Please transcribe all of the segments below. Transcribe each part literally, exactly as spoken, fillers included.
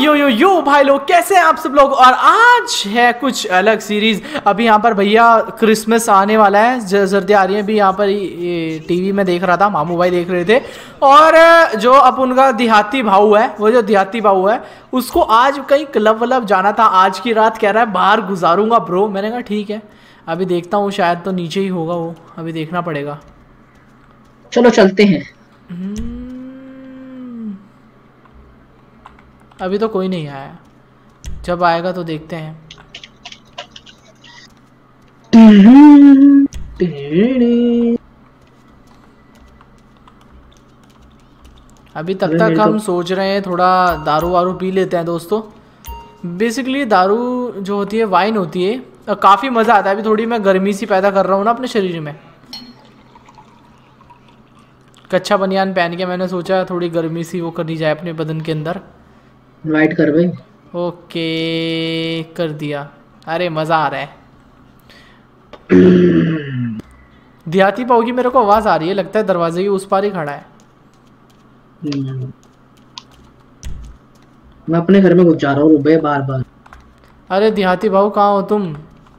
यो यो यो भाई लोग, कैसे हैं आप सब लोग। और आज है कुछ अलग सीरीज। अभी यहाँ पर भैया क्रिसमस आने वाला है, जर्दी आ रही है। अभी यहाँ पर टीवी में देख रहा था, मामू भाई देख रहे थे। और जो अब उनका देहाती भाऊ है, वो जो देहाती भाऊ है उसको आज कहीं क्लब वलब जाना था। आज की रात कह रहा है बाहर गुजारूंगा ब्रो। मैंने कहा ठीक है, अभी देखता हूँ, शायद तो नीचे ही होगा वो, अभी देखना पड़ेगा। चलो चलते हैं। अभी तो कोई नहीं आया, जब आएगा तो देखते हैं। अभी तब तक हम सोच रहे हैं थोड़ा दारू वारू पी लेते हैं दोस्तों। बेसिकली दारू जो होती है वाइन होती है, काफ़ी मज़ा आता है। अभी थोड़ी मैं गर्मी सी पैदा कर रहा हूँ ना अपने शरीर में। कच्चा बनियान पहन के मैंने सोचा थोड़ी गर्मी सी वो करी जाए अपने बदन के अंदर। इनवाइट कर भाई। ओके कर दिया। अरे मज़ा आ रहा है। देहाती पाओ की मेरे को आवाज़ आ रही है, लगता है दरवाजे की उस पार ही खड़ा है। मैं अपने घर में घुस जा रहा हूँ रुपये बार बार। अरे देहाती भाऊ कहाँ हो तुम?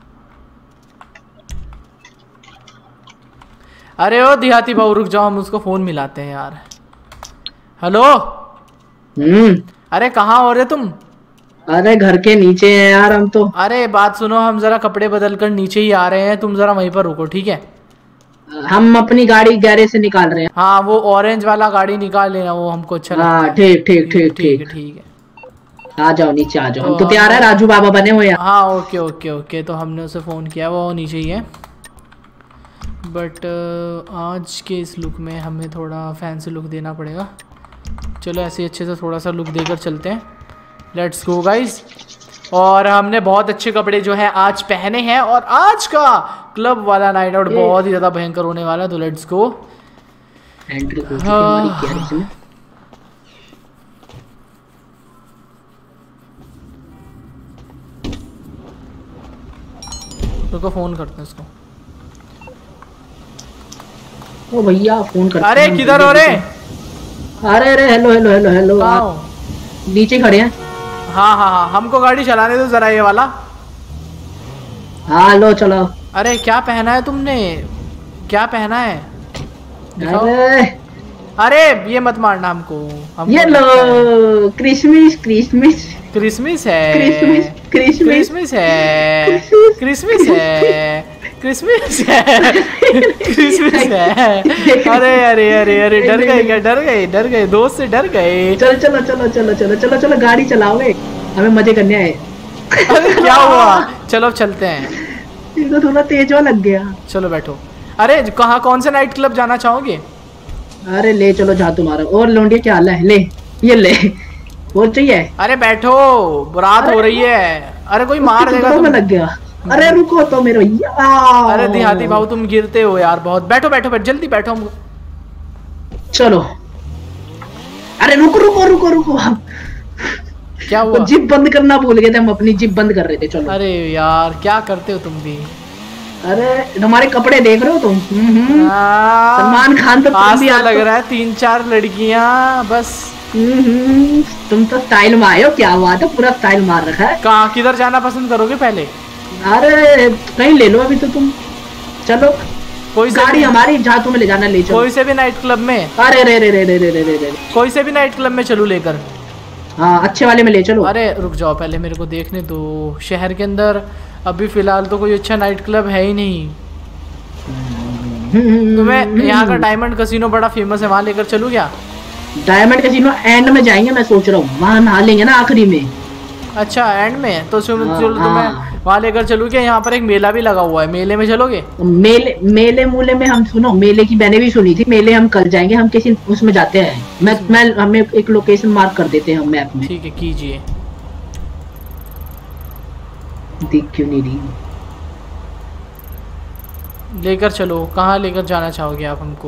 अरे ओ देहाती भाऊ रुक जाओ, हम उसको फोन मिलाते हैं यार। हेलो। हम्म। अरे कहाँ हो रहे तुम? अरे घर के नीचे हैं यार हम तो। अरे बात सुनो, हम जरा कपड़े बदल कर नीचे ही आ रहे हैं, तुम जरा वहीं पर रुको ठीक है। हम अपनी गाड़ी गैरेज से निकाल रहे हैं। हाँ वो ऑरेंज वाला गाड़ी निकाल लेना, वो हमको अच्छा लगता है। ठीक ठीक ठीक ठीक ठीक है। आ जाओ नीचे आ जाओ, हम तो तैयार है, राजू बाबा बने हुए हैं। हाँ ओके ओके ओके, तो हमने उसे फ़ोन किया, वो नीचे ही है। बट आज के इस लुक में हमें थोड़ा फैंसी लुक देना पड़ेगा। चलो ऐसे अच्छे से थोड़ा सा लुक देकर चलते हैं। Let's go guys. और हमने बहुत अच्छे कपड़े जो है आज पहने हैं, और आज का क्लब वाला नाइट आउट बहुत ही ज़्यादा भयंकर होने वाला है। तो लेट्स गो। तो फोन करते हैं इसको। ओ भैया फोन कर। अरे किधर हो रे? अरे अरे हेलो हेलो हेलो हेलो। नीचे खड़े हैं। हाँ हाँ हाँ, हमको गाड़ी चलाने दो जरा, ये वाला। हाँ लो चलो। अरे क्या पहना है तुमने? क्या पहना है? अरे अरे ये मत मारना हमको, हमको ये लो क्रिसमस क्रिसमस क्रिसमस है। क्रिसमस क्रिसमस है। क्रिसमस है। क्रिसमस है। क्रिसमस है। अरे अरे अरे अरे डर गए क्या? डर गए डर गए दोस्त से डर गए। चलो चलो चलो चलो चलो चलो चलो गाड़ी चलाओगे, हमें मजे करने आए। अरे क्या हुआ? चलो चलते हैं। ये तो थोड़ा तेज लग गया। चलो बैठो। अरे कहाँ, कौन से नाइट क्लब जाना चाहोगे? अरे ले चलो जहाँ तुम्हारा। और लौंडिया क्या हाल है? ले ये ले, और चाहिए? अरे बैठो, रात हो रही है। अरे कोई मार देगा तुम्हें लग गया। अरे रुको तो मेरे भैया। अरे देहाती भाऊ तुम गिरते हो यार बहुत। बैठो बैठो बैठो, जल्दी बैठो हम। चलो। अरे रुको रुको रुको रुको। क्या हुआ? तो जिप बंद करना भूल गए थे, हम अपनी जिप बंद कर रहे थे। चलो। अरे यार क्या करते हो तुम भी? अरे हमारे कपड़े देख रहे हो तुम? सलमान खान तो आज भी लग रहा है तीन चार लड़कियां बस। तुम तो स्टाइल में आए हो, क्या बात है, पूरा स्टाइल मार रखा है। कहाँ, किधर जाना पसंद करोगे पहले? अरे कहीं ले लो अभी तो तुम। चलो कोई गाड़ी हमारी, जहाँ तुम्हें ले जाना ले चलो। कोई से भी नाइट क्लब में। अरे रे रे रे रे रे रे रे कोई से भी नाइट क्लब में चलूं लेकर? हाँ अच्छे वाले में ले चलो। अरे रुक जाओ, पहले मेरे को देखने दो। शहर के अंदर अभी फिलहाल तो कोई अच्छा नाइट क्लब है ही नहीं। तुम्हें यहाँ का डायमंड कैसीनो बड़ा फेमस है, वहाँ लेकर चलूं क्या? डायमंड कैसीनो एंड में जाएंगे, मैं सोच रहा हूँ वहाँ नहा लेंगे ना आखिरी में। अच्छा एंड में, तो चलो तुम्हें वहाँ लेकर चलूँ क्या? यहाँ पर एक मेला भी लगा हुआ है, मेले में चलोगे? मेले मेले मूले में हम, सुनो मेले की मैंने भी सुनी थी। मेले हम कल जाएंगे, हम किसी उसमें जाते हैं। मैं मैं हमें एक लोकेशन मार्क कर देते हैं हम मैप में। ठीक है कीजिए। दिख क्यों नहीं रही? लेकर चलो। कहाँ लेकर जाना चाहोगे आप हमको?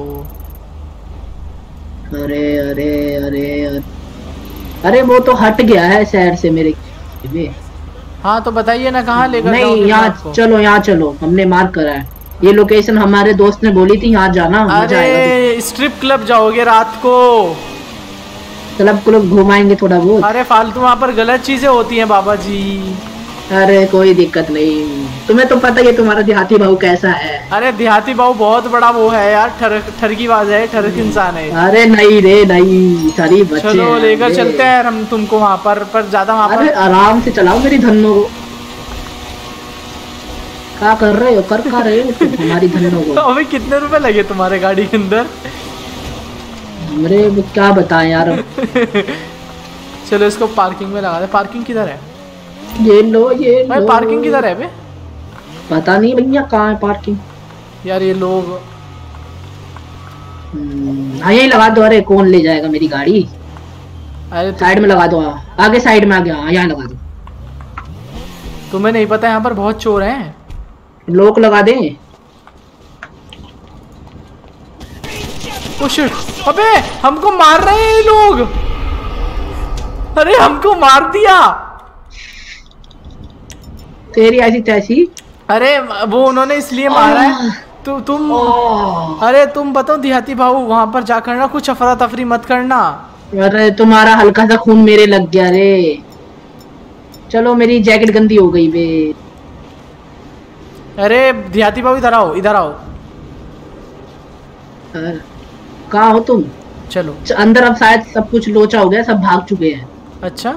अरे अरे अरे अरे अरे वो तो हट गया है शहर से मेरे। हाँ तो बताइए ना कहाँ लेकर? नहीं यहाँ चलो, यहाँ चलो, हमने मार्क करा है ये लोकेशन। हमारे दोस्त ने बोली थी यहाँ जाना। अरे स्ट्रिप क्लब जाओगे रात को? क्लब क्लब घुमाएंगे थोड़ा बहुत। अरे फालतू वहाँ पर गलत चीजें होती हैं बाबा जी। अरे कोई दिक्कत नहीं, तुम्हें तो पता ही है तुम्हारा देहाती बाबू कैसा है। अरे देहाती बाबू बहुत बड़ा वो है यार, ठर ठरकीबाज है, ठरक इंसान है। अरे नहीं रे नहीं, सारी बच्चे चलो लेकर चलते हैं हम तुमको वहाँ पर पर ज्यादा वहाँ पर। अरे आराम से चलाओ मेरी धन्नो को। क्या कर रहे हो, कर क्या रहे हो तुम हमारी धन्नो को? अभी कितने रुपए लगे तुम्हारे गाड़ी के अंदर? हमरे क्या बताएं यार। चलो इसको पार्किंग में लगा दे। पार्किंग किधर है? ये लो ये भाई लो। पार्किंग किधर है बे? पता नहीं भैया कहाँ है पार्किंग यार ये लोग। हाँ यही लगा दो। अरे कौन ले जाएगा मेरी गाड़ी? अरे साइड में लगा दो, आगे साइड में आ गया, यहाँ लगा दो। तुम्हें नहीं पता यहाँ पर बहुत चोर हैं। लोक लगा दे। ओ शिट, अबे हमको मार रहे हैं ये लोग। अरे हमको मार दिया। तेरी ऐसी तैसी। अरे वो उन्होंने इसलिए मारा है। तु, तुम अरे तुम बताओ देहाती भाऊ, वहां पर जा करना कुछ अफरा तफरी मत करना। अरे तुम्हारा हल्का सा खून मेरे लग गया रे। चलो मेरी जैकेट गंदी हो गई बे। अरे देहाती भाऊ इधर आओ, इधर आओ। कहाँ हो तुम? चलो अंदर अब शायद सब कुछ लोचा हो गया, सब भाग चुके हैं। अच्छा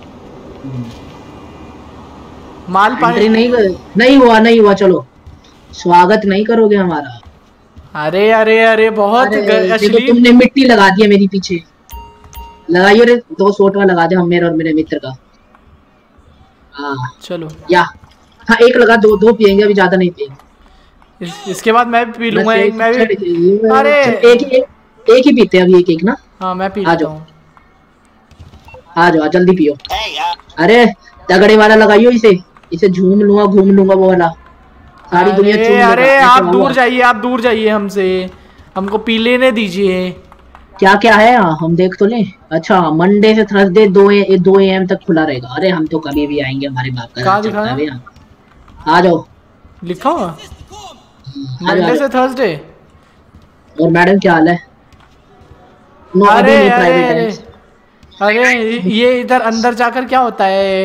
माल पानी नहीं नहीं हुआ नहीं हुआ। चलो स्वागत नहीं करोगे हमारा? अरे अरे अरे बहुत देखो तुमने मिट्टी लगा दी है मेरी पीछे। लगाइयो रे, दो सोटवा लगा दे हम मेरे और मेरे मित्र का। हाँ चलो या हाँ एक लगा, दो दो पियेंगे, अभी ज्यादा नहीं पियेंगे। इस, इसके बाद मैं भी पी लूंगा एक। मैं भी अरे एक एक एक ही पीते हैं अभी, एक एक ना। हाँ मैं पी लेता हूँ। आ जाओ जल्दी पियो। अरे तगड़े वाला लगाइयो इसे, इसे झूम लूंगा घूम लूंगा वो वाला, सारी दुनिया चूम लूंगा। अरे आप दूर जाइए, आप दूर जाइए हमसे, हमको पी लेने दीजिए। क्या क्या है यहाँ हम देख तो लें। अच्छा मंडे से थर्सडे दो ए, दो ए एम तक खुला रहेगा। अरे हम तो कभी भी आएंगे, हमारे बाप का कहाँ दिखा है? आ जाओ लिखा हुआ मंडे से थर्सडे। और मैडम क्या हाल है? नो अरे अरे अरे अरे ये इधर अंदर जाकर क्या होता है?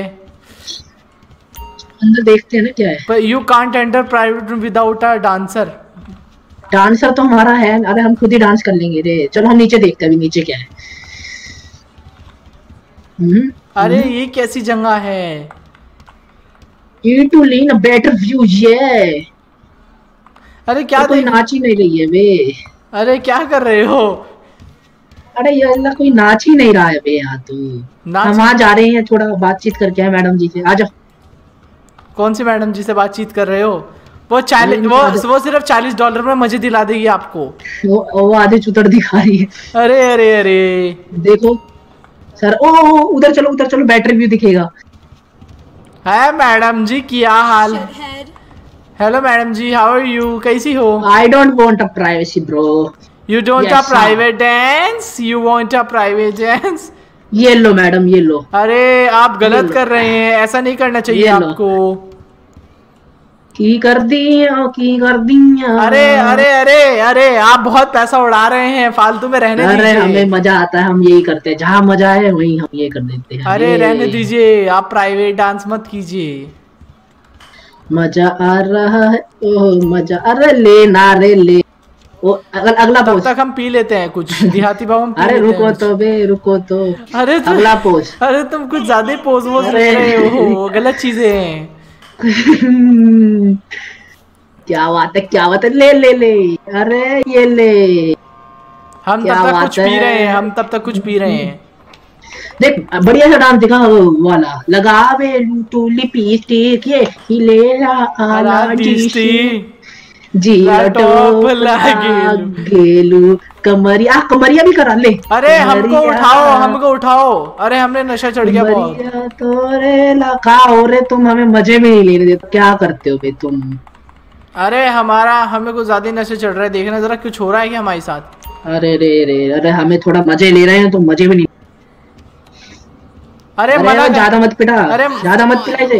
अंदर देखते हैं ना क्या है। पर you can't enter private room without a dancer. Dancer तो हमारा है। अरे हम खुद ही डांस कर लेंगे रे। चलो हम नीचे देखते हैं अभी नीचे क्या है। हम्म अरे ये कैसी जगह है? ये to lean a better view ये। अरे क्या तो कोई नाच ही नहीं रही है बे। अरे क्या कर रहे हो? अरे ये अल्लाह कोई नाच ही नहीं रहा है बे यहाँ तो। हम वहाँ जा रहे हैं थोड़ा बातचीत करके है मैडम जी से। आ जाओ। कौन सी मैडम जी से बातचीत कर रहे हो? वो चालीस वो वो सिर्फ चालीस डॉलर में मजे दिला देगी आपको। वो वो आधे चुतड़ दिखा रही है। अरे अरे अरे देखो सर, ओ उधर चलो उधर चलो, बैटरी व्यू दिखेगा। है मैडम जी क्या हाल? Hello madam ji, how are you? कैसी हो? I don't want a privacy bro. You don't a private dance, you want a private dance. ये लो मैडम ये लो। अरे आप गलत कर रहे हैं, ऐसा नहीं करना चाहिए आपको। की कर दी की कर दी। अरे अरे अरे अरे आप बहुत पैसा उड़ा रहे हैं, फालतू में रहने दीजिए। अरे हमें मजा आता है, हम यही करते हैं, जहाँ मजा है वहीं हम ये कर देते हैं। अरे रहने दीजिए, आप प्राइवेट डांस मत कीजिए। मजा आ रहा है ओह मजा। अरे ले ना रे ले। वो अगल, अगला तब तक हम पी लेते हैं कुछ देहाती भाव हम पी अरे लेते रुको हैं तो बे रुको तो। अरे तो, अगला पोज। अरे तुम कुछ ज्यादा ही पोज वोज ले रहे हो, गलत चीजें हैं। क्या बात है क्या बात है, ले ले ले। अरे ये ले। हम तब तक कुछ पी रहे हैं, हम तब तक कुछ पी रहे हैं। देख बढ़िया सा डांस दिखा वाला। लगा बे टू लिपस्टिक ये हिले आला डिस्टी जी टॉप लागेलू कमरिया कमरिया भी करा ले। अरे हमको उठाओ हमको उठाओ। अरे हमने नशा चढ़ गया बहुत। तो रे लगा हो रे, तुम हमें मजे में नहीं लेने देते, क्या करते हो बे तुम? अरे हमारा हमें कुछ ज्यादा नशे चढ़ रहा है, देखना जरा कुछ हो रहा है क्या हमारे साथ। अरे रे रे अरे हमें थोड़ा मजे ले रहे हैं, तुम मजे में नहीं। अरे, अरे मना ज्यादा मत पिटा, अरे ज्यादा मत पिटा इसे।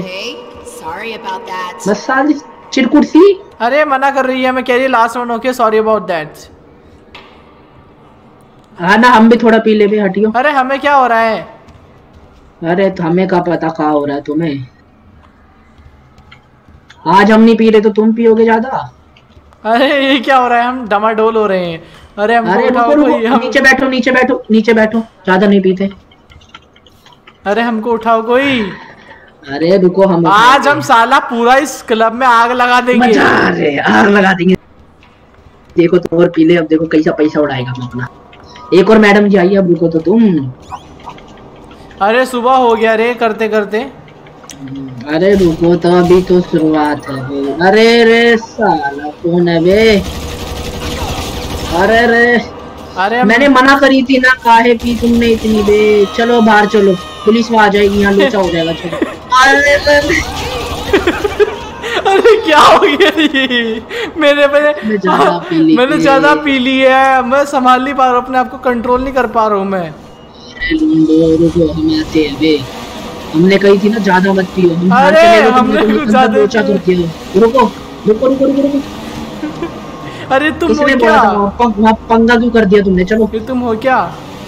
बस साली चिरकुट सी। अरे मना कर रही है, मैं कह रही last one okay sorry about that. हाँ ना, हम भी थोड़ा पी ले भी, हटियो। अरे हमें क्या हो रहा है? अरे तो हमें क्या पता क्या हो रहा है तुम्हें। आज हम नहीं पी रहे तो तुम पियोगे ज्यादा। अरे ये क्या हो रहा है? हम डमाडोल हो रहे हैं। अरे हमको अरे उठाओ रुको कोई, रुको, हम नीचे बैठो नीचे बैठो नीचे बैठो, ज्यादा नहीं पीते। अरे हमको उठाओ कोई। अरे रुको, हम आज हम साला पूरा इस क्लब में आग लगा देंगे। मजा आ रहे, आग लगा देंगे। देखो तुम और पी ले, अब देखो कैसा पैसा उड़ाएगा हम अपना। एक और मैडम जी आइए, अब रुको तो तुम। अरे सुबह हो गया रे करते करते। अरे रुको तो, अभी तो शुरुआत है बे। अरे रे साला कौन है बे? अरे रे, अरे मैंने मना करी थी ना, काहे की तुमने इतनी बे। चलो बाहर चलो, पुलिस वहां आ जाएगी, यहाँ लोचा हो जाएगा। चलो। अरे रे अरे क्या हो गया ये? मैंने मैंने मैं ज्यादा पी ली मैंने थी। ज्यादा पी ली है, मैं संभाल नहीं पा रहा हूँ अपने आप को, कंट्रोल नहीं कर पा रहा हूँ मैं। रुको, हम आते हैं बे। हमने कही थी ना ज्यादा मत पियो। हम बाहर अरे चले गए, हमने तुमने कुछ ज्यादा लोचा कर दिया। रुको रुको रुको रुको रुको। अरे तुम हो किसने क्या? बोला था वहाँ वहाँ पंगा क्यों कर दिया तुमने? चलो ये तुम हो क्या?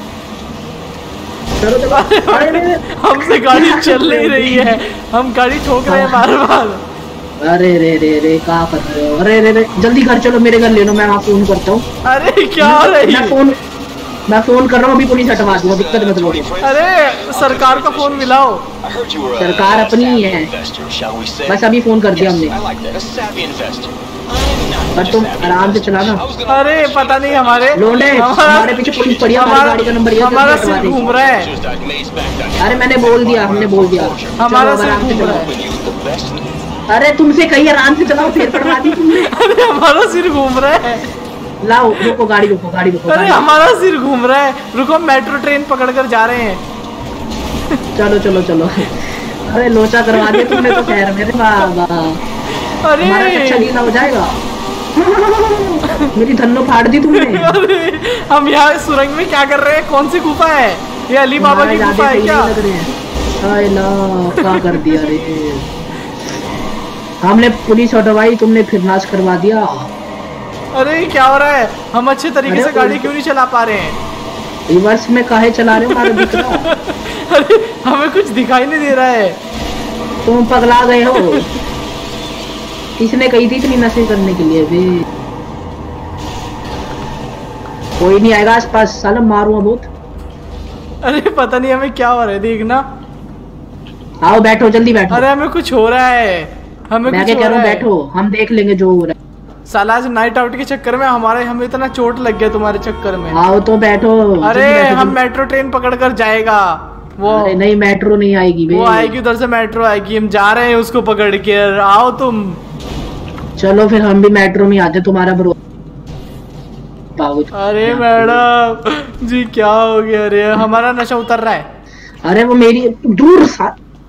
चलो चलो। अरे अरे हमसे गाड़ी चल नहीं रही है, हम गाड़ी ठोक रहे हैं बार बार। अरे रे रे रे क्या कर रहे हो? अरे रे रे, जल्दी घर चलो, मेरे घर ले लो, मैं वहाँ फोन करता हूँ। अरे क्या हो रही मैं है? फोन मैं फोन कर रहा हूँ, अभी पुलिस हटवा दूंगा, दिक्कत मत लो। अरे सरकार का फोन मिलाओ। सरकार अपनी ही है, बस अभी फोन कर दिया हमने। पर तुम आराम से चलाना। अरे पता नहीं हमारे लोंडे, हमारे पीछे पुलिस पड़ी है, हमारी गाड़ी का नंबर ये हमारा सिर घूम रहा है। अरे मैंने बोल दिया, हमने बोल दिया। हमारा चलो, सिर आराम से घूम रहा चलाओ। है। अरे तुमसे कहीं आराम से चलाओ, फिर पड़वा दी तुमने। अरे हमारा सिर घूम रहा है। लाओ रुको, गाड़ी रुको, गाड़ी रुको। अरे गाड़ी हमारा सिर घूम रहा है, रुको मेट्रो ट्रेन पकड़ कर जा रहे हैं। चलो चलो चलो। अरे लोचा करवा दिया तुमने तो खैर मेरे बाबा। अरे हमारा अच्छा गीला हो जाएगा। मेरी धन्नो फाड़ दी तुमने। अरे हम यहाँ सुरंग में क्या कर रहे हैं? कौन सी गुफा है ये? अली बाबा की गुफा है क्या? हाय ना, क्या कर दिया रे। हमने पुलिस हटवाई, तुमने फिर नाश करवा दिया। अरे क्या हो रहा है? हम अच्छे तरीके से गाड़ी क्यों नहीं चला पा रहे हैं? रिवर्स में काहे चला रहे हो हमारे दिखरा? अरे हमें कुछ दिखाई नहीं दे रहा है। तुम पगला गए हो। किसने कही थी इतनी नशे करने के लिए भी? कोई नहीं आएगा आस पास, साला मारूंगा बहुत। अरे पता नहीं हमें क्या हो रहा है, देखना। आओ बैठो, जल्दी बैठो। अरे हमें कुछ हो रहा है, हमें मैं कुछ क्या हो कह रहा रहा हूँ, है। बैठो, हम देख लेंगे जो हो रहा है। साला आज नाइट आउट के चक्कर में हमारे हमें इतना चोट लग गया तुम्हारे चक्कर में। आओ तो बैठो। अरे जल्दी बैठो, हम जल्दी। मेट्रो ट्रेन पकड़ कर जाएगा वो। अरे नहीं, मेट्रो नहीं आएगी बे। वो आएगी उधर से, मेट्रो आएगी, हम जा रहे हैं उसको पकड़ के। आओ तुम। चलो फिर हम भी मेट्रो में आते, तुम्हारा भरोसा। अरे मैडम जी क्या हो गया? अरे हमारा नशा उतर रहा है। अरे वो मेरी दूर सा।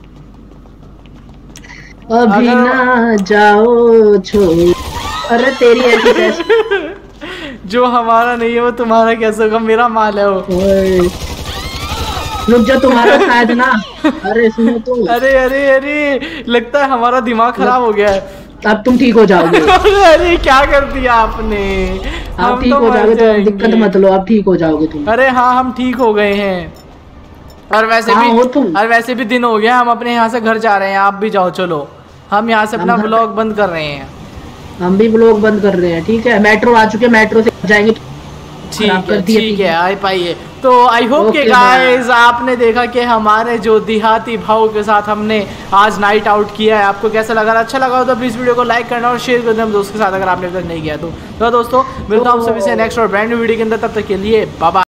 अभी अगर... ना जाओ छोड़। अरे तेरी ऐसी कैसे? जो हमारा नहीं है वो तुम्हारा कैसे होगा? मेरा माल है वो। रुक जा, तुम्हारा शायद ना। अरे सुनो तो। अरे अरे अरे लगता है हमारा दिमाग खराब हो गया है। अब तुम ठीक हो जाओगे। अरे क्या कर दिया आपने? आप ठीक हो जाओगे तो दिक्कत मत लो, अब ठीक हो जाओगे तुम। अरे हाँ हम ठीक हो गए हैं। और वैसे भी हो तुम? और वैसे भी दिन हो गया, हम अपने यहाँ से घर जा रहे हैं, आप भी जाओ। चलो हम यहाँ से अपना व्लॉग बंद कर रहे हैं। हम भी व्लॉग बंद कर रहे हैं, ठीक है। मेट्रो आ चुके, मेट्रो से जाएंगे। ठीक है ठीक है, आई पाइए। तो आई होप के गाइस आपने देखा कि हमारे जो देहाती भाव के साथ हमने आज नाइट आउट किया है। आपको कैसा लगा? अच्छा लगा हो तो प्लीज वीडियो को लाइक करना और शेयर कर देना दोस्तों के साथ, अगर आपने अभी तक नहीं किया तो। तो दोस्तों मिलता हूँ सभी से नेक्स्ट और ब्रांड न्यू वीडियो के अंदर, तब तक के लिए बाय बाय।